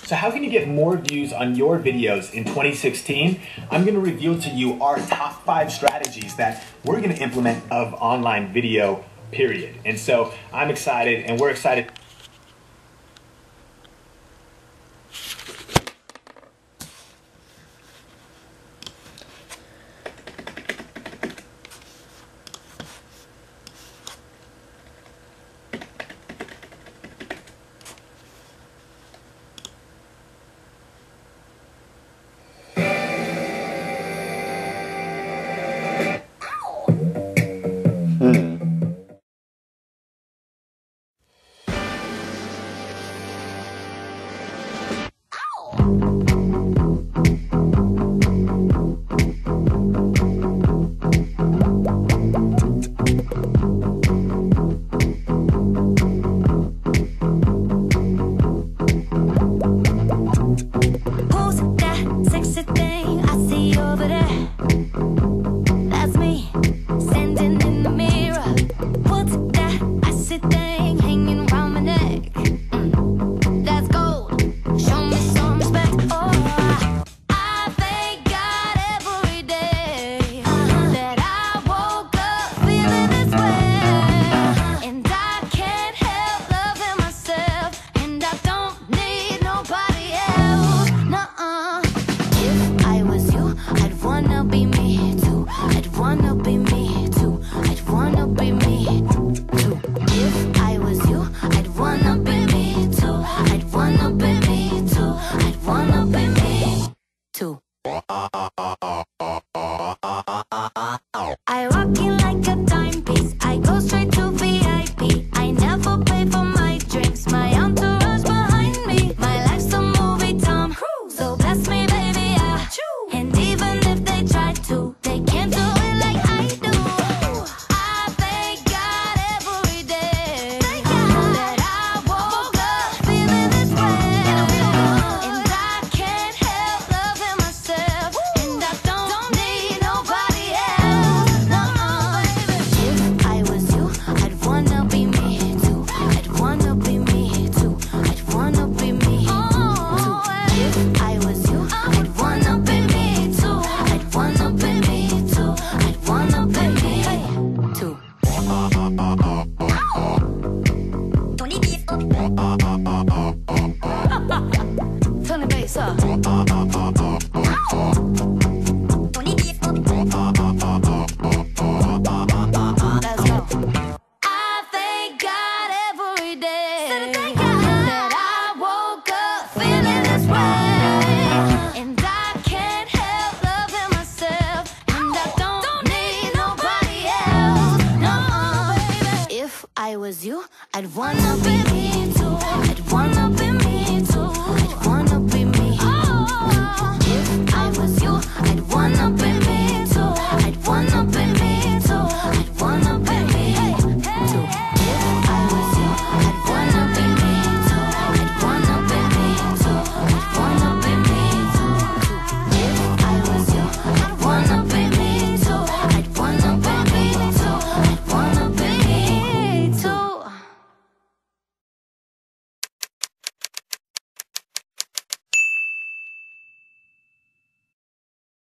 So how can you get more views on your videos in 2016? I'm going to reveal to you our top 5 strategies that we're going to implement of online video, period. And so I'm excited, and we're excited. I rock it like a timepiece. I go straight to VIP. I never pay for my drinks. My entourage behind me. My life's a movie, Tom Cruise. So bless me, baby, and even if they try to, they can't do it like I do. I thank God every day that I woke up feeling this way, and I can't help loving myself, and I don't need nobody else. No, if I was you, I'd wanna be me too. I'd wanna be me too. I'd wanna be me too. If I was you, I'd wanna be me too. I'd wanna be me too. I'd wanna be me too. Turn the bass up. Let's go. I thank God every day that I woke up feeling this way, and I can't help loving myself, and I don't need nobody else. No, if I was you, I'd wanna be me too. I'd wanna be me